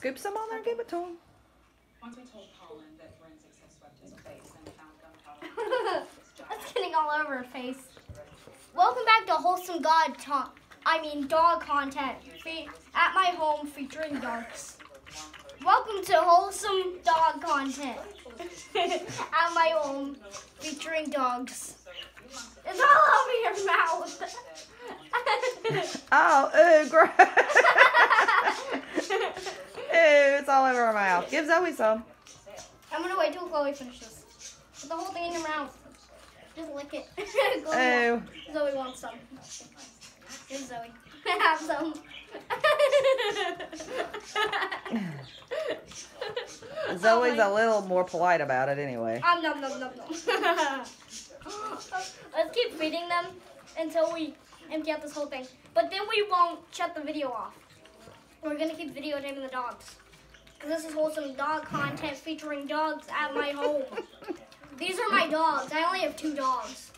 scoop some on there and give it to him. Once we told Colin that forensics had swept his face and found gunpowder. That's getting all over her face. Welcome back to Wholesome Dog content at my home featuring dogs. Welcome to Wholesome Dog content at my home featuring dogs. It's all over your mouth. Oh, ooh, gross. Ew, it's all over her mouth. Give Zoe some. I'm gonna wait till Chloe finishes. Put the whole thing in your mouth. Just lick it. Ew. Zoe wants some. Here's Zoe. Have some. Zoe's a little more polite about it anyway. Nom, nom, nom, nom. Let's keep feeding them until we empty out this whole thing. But then we won't shut the video off. We're going to keep videotaping the dogs. Because this is Wholesome Dog content featuring dogs at my home. These are my dogs. I only have 2 dogs.